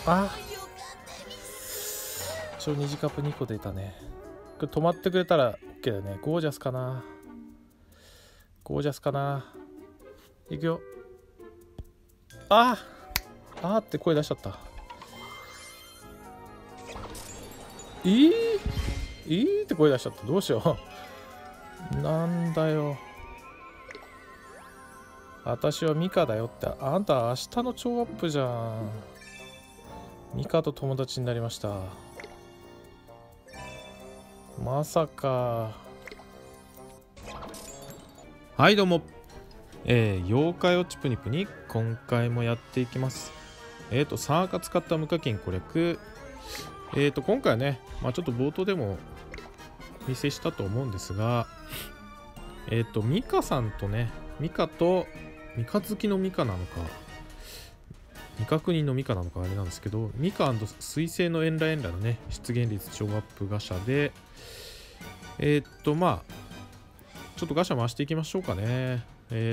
あ、二次カップ2個出たね。これ止まってくれたら OK だよね。ゴージャスかな。ゴージャスかな。いくよ。あーって声出しちゃった。って声出しちゃった。どうしよう。なんだよ。私はミカだよって。あんた明日の超アップじゃん。ミカと友達になりました。まさか。はいどうも。妖怪ウォッチプニプニ今回もやっていきます。サーカ使った無課金攻略。今回はね、ちょっと冒頭でもお見せしたと思うんですが、ミカさんとね、ミカとミカ好きのミカなのか、未確認のミカなのかあれなんですけど、ミカ&水星のエンラのね、出現率超アップガシャで、ちょっとガシャ回していきましょうかね。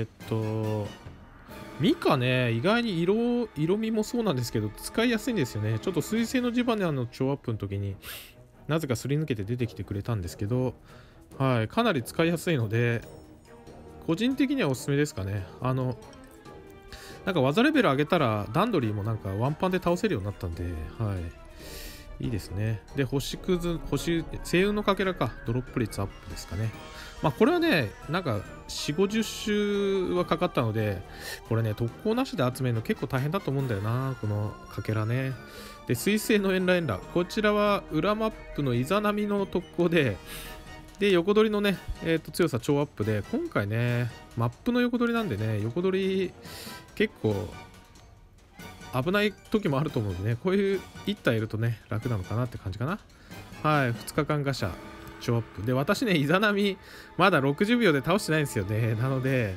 ミカね、意外に色味もそうなんですけど、使いやすいんですよね。ちょっと水星のジバニャンの超アップの時になぜかすり抜けて出てきてくれたんですけど、はい、かなり使いやすいので、個人的にはおすすめですかね。なんか技レベル上げたら、ダンドリーもなんかワンパンで倒せるようになったんで、はい。いいですね。で、星星雲のかけらか、ドロップ率アップですかね。これはね、なんか4、50周はかかったので、これね、特攻なしで集めるの結構大変だと思うんだよな、このかけらね。で、水星のエンラ。こちらは裏マップのイザナミの特攻で、横取りのね、強さ超アップで、今回ね、マップの横取りなんでね、横取り結構危ない時もあると思うんでね、こういう1体いるとね、楽なのかなって感じかな。はい、2日間ガシャ。超アップで、私ね、イザナミまだ60秒で倒してないんですよね。なので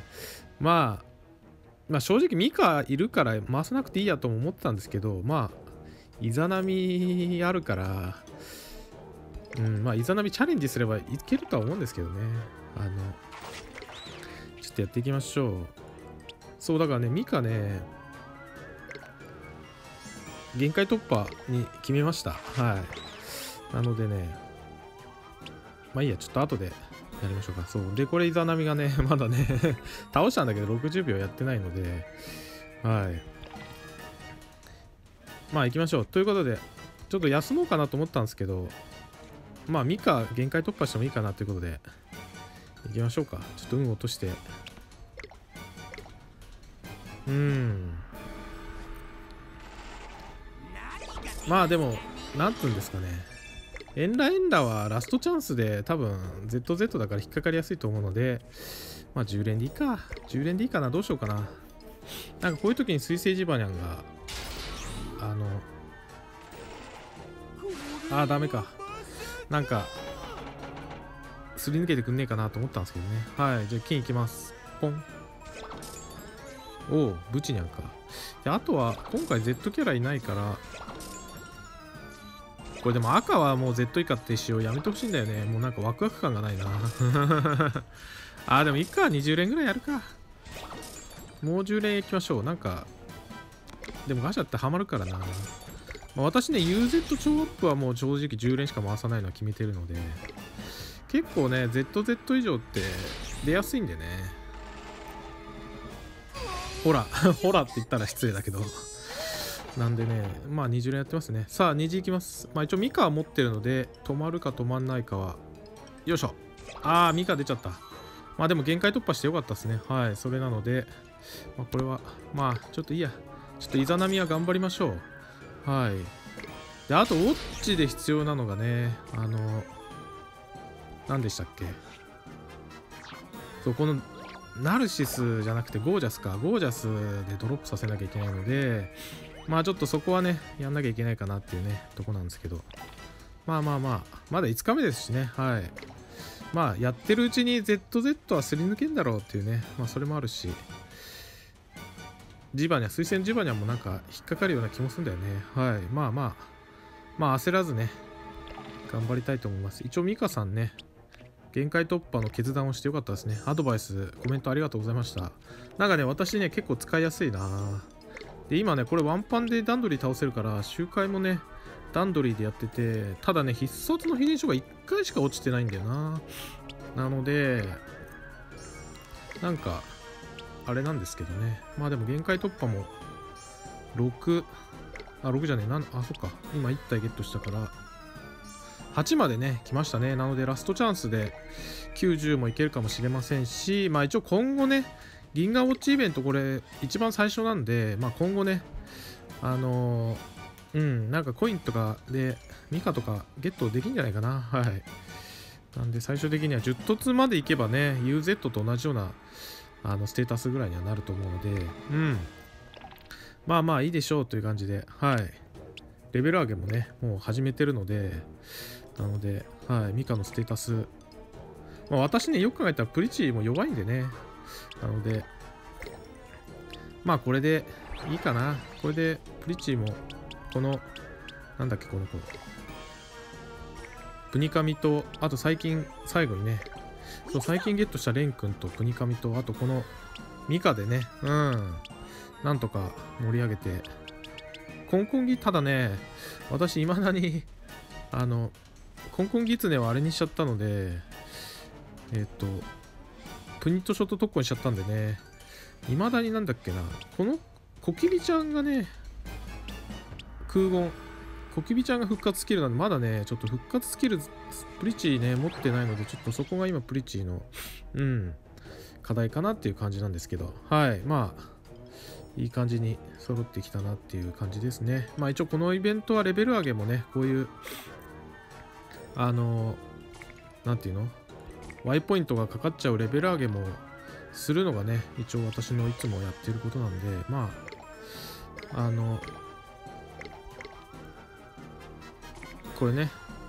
正直ミカいるから回さなくていいやとも思ってたんですけど、イザナミあるからイザナミチャレンジすればいけるとは思うんですけどね。ちょっとやっていきましょう。そうだからね、ミカね、限界突破に決めました。はい。なのでね、いいや、ちょっと後でやりましょうか。そう。で、これイザナミがね、まだね倒したんだけど60秒やってないので、はい。行きましょう。ということで、ちょっと休もうかなと思ったんですけど、ミカ限界突破してもいいかなということで、行きましょうか。ちょっと運落として。でも、なんていうんですかね。エンラはラストチャンスで多分 ZZ だから引っかかりやすいと思うので、10連でいいか。10連でいいかな。どうしようかな。なんかこういう時に水星ジバニャンが、ダメか。なんか、すり抜けてくんねえかなと思ったんですけどね。はい。じゃあ金いきます。ポン。おう、ブチニャンか。で、あとは、今回 Z キャラいないから、これでも赤はもう Z 以下って仕様やめてほしいんだよね。もうなんかワクワク感がないな。でもいいか。20連ぐらいやるか。もう10連いきましょう。なんか、でもガシャってハマるからな。私ね、UZ 超アップはもう正直10連しか回さないのは決めてるので、結構ね、ZZ 以上って出やすいんでね。ほら、ほらって言ったら失礼だけど。なんでね、20連やってますね。さあ、虹いきます。一応ミカは持ってるので、止まるか止まんないかは。よいしょ。ミカ出ちゃった。でも限界突破してよかったですね。はい、それなので、これは、ちょっといいや。ちょっとイザナミは頑張りましょう。はい。で、あと、ウォッチで必要なのがね、何でしたっけ。そう、この、ナルシスじゃなくてゴージャスか。ゴージャスでドロップさせなきゃいけないので、ちょっとそこはね、やんなきゃいけないかなっていうね、とこなんですけど。まだ5日目ですしね、はい。やってるうちに ZZ はすり抜けんだろうっていうね、それもあるし、ジバニャ、水星ジバニャもなんか引っかかるような気もするんだよね。はい。焦らずね、頑張りたいと思います。一応、ミカさんね、限界突破の決断をしてよかったですね。アドバイス、コメントありがとうございました。なんかね、私ね、結構使いやすいな。 で、今ね、これワンパンで段取り倒せるから、周回もね、段取りでやってて、ただね、必殺の秘伝書が1回しか落ちてないんだよな。なので、なんか、あれなんですけどね。まあでも限界突破も、6じゃねえ、そっか。今1体ゲットしたから、8までね、来ましたね。なので、ラストチャンスで90もいけるかもしれませんし、まあ一応今後ね、銀河ウォッチイベントこれ、一番最初なんで、まあ今後ね、なんかコインとかでミカとかゲットできんじゃないかな。はい。なんで最終的には10凸までいけばね、UZ と同じようなステータスぐらいにはなると思うので、まあまあいいでしょうという感じで、はい。レベル上げもね、もう始めてるので、なので、はい、ミカのステータス、まあ私ね、よく考えたらプリチも弱いんでね、なので、まあこれでいいかな。これでプリチも、この、なんだっけ、この子。プニカミと、あと最近、最後にね、そう、最近ゲットしたレン君とプニカミと、あとこのミカでね、なんとか盛り上げて、コンコンギ、ただね、私、未だに、コンコンギツネはあれにしちゃったので、プニットショット特攻にしちゃったんでね、未だになんだっけな、このコキビちゃんがね、空言、コキビちゃんが復活スキルなんで、まだね、ちょっと復活スキル、プリチね、持ってないので、ちょっとそこが今、プリチの、課題かなっていう感じなんですけど、はい、まあ、いい感じに揃ってきたなっていう感じですね。まあ一応このイベントはレベル上げもね、こういう、なんていうの？ Y ポイントがかかっちゃうレベル上げもするのがね、一応私のいつもやってることなんで、まあ、これね、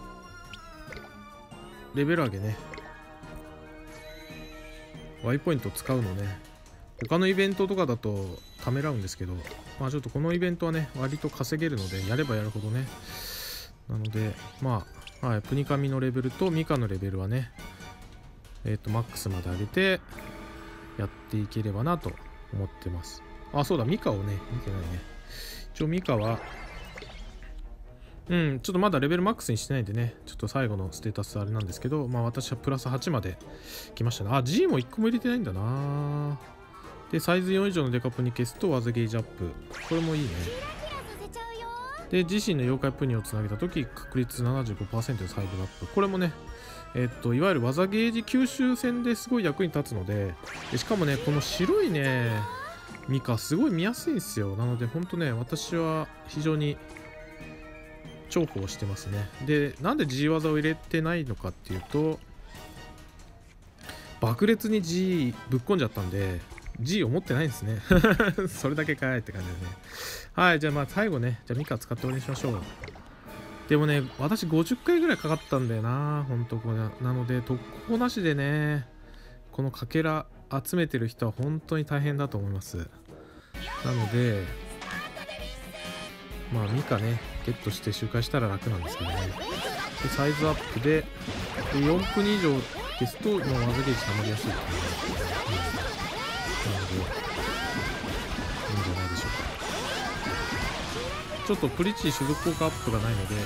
レベル上げね、Y ポイント使うのね、他のイベントとかだとためらうんですけど、まあちょっとこのイベントはね、割と稼げるので、やればやるほどね、なので、まあ、はい、プニカミのレベルとミカのレベルはね、マックスまで上げて、やっていければなと思ってます。あ、そうだ、ミカをね、見てないね。一応ミカは、ちょっとまだレベルマックスにしてないんでね、ちょっと最後のステータスあれなんですけど、まあ私はプラス8まで来ましたね。あ、G も1個も入れてないんだな。で、サイズ4以上のデカプニ消すと技ゲージアップ。これもいいね。で、自身の妖怪プニをつなげたとき、確率 75% でサイズアップ。これもね、いわゆる技ゲージ吸収戦ですごい役に立つので、しかもね、この白いね、ミカ、すごい見やすいんですよ。なので、ほんとね、私は非常に重宝してますね。で、なんで G 技を入れてないのかっていうと、爆裂に G ぶっこんじゃったんで、G を持ってないんですね。それだけかいって感じですね。はい、じゃあまあ最後ね、じゃあミカ使って終わりにしましょう。でもね、私50回ぐらいかかったんだよな、ほんとこれ。なので、特攻なしでね、このかけら集めてる人は本当に大変だと思います。なので、まあミカね、ゲットして周回したら楽なんですけどね。で、サイズアップで、4分以上消すと、もう技ゲージ溜まりやすいっていう、なので、いいんじゃないでしょうか。ちょっとプリチ種族効果アップがないので、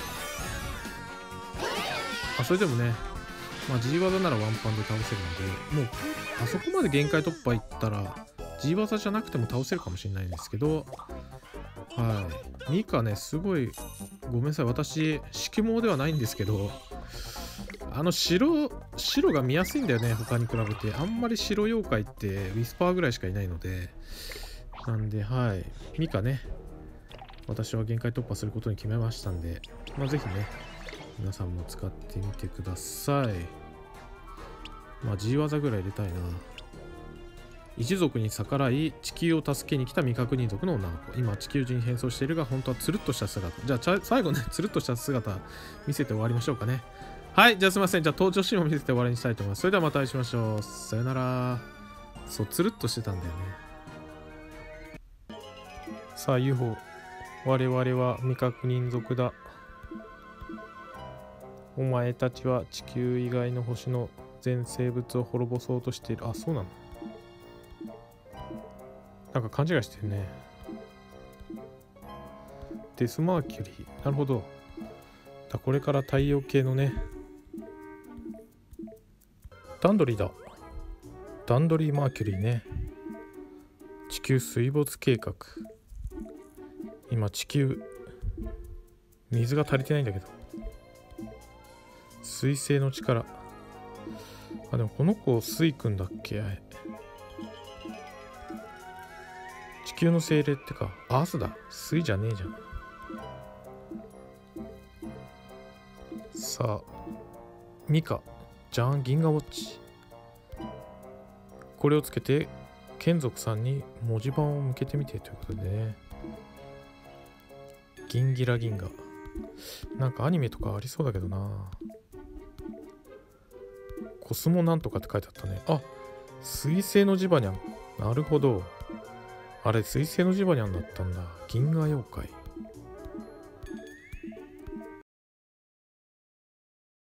それでもね、まあ G 技ならワンパンで倒せるので、もう、あそこまで限界突破いったら、G 技じゃなくても倒せるかもしれないんですけど、はい。ミカね、すごい、ごめんなさい。私、色盲ではないんですけど、白が見やすいんだよね、他に比べて。あんまり白妖怪ってウィスパーぐらいしかいないので、なんで、はい。ミカね、私は限界突破することに決めましたんで、まあ、ぜひね、皆さんも使ってみてください。まあ G 技ぐらい入れたいな。一族に逆らい地球を助けに来た未確認族の女の子。今地球人に変装しているが本当はつるっとした姿。じゃあ最後ね、つるっとした姿見せて終わりましょうかね。はい、じゃあすいません。じゃあ登場シーンを見せて終わりにしたいと思います。それではまたお会いしましょう。さよなら。そう、つるっとしてたんだよね。さあ UFO、 我々は未確認族だ。お前たちは地球以外の星の全生物を滅ぼそうとしている。あ、そうなの。なんか勘違いしてるね。 デスマーキュリー。なるほど。これから太陽系のね。ダンドリーだ。ダンドリー・マーキュリーね。地球水没計画。今地球水が足りてないんだけど。水星の力。でもこの子水君だっけ。地球の精霊ってか、アースだ。水じゃねえじゃん。さあ、ミカ、ジャン・銀河ウォッチ。これをつけて、眷属さんに文字盤を向けてみてということでね。銀ギラ銀河。なんかアニメとかありそうだけどな。コスモなんとかって書いてあったね。あ、水星のジバニャン。なるほど。あれ、水星のジバニャンだったんだ。銀河妖怪。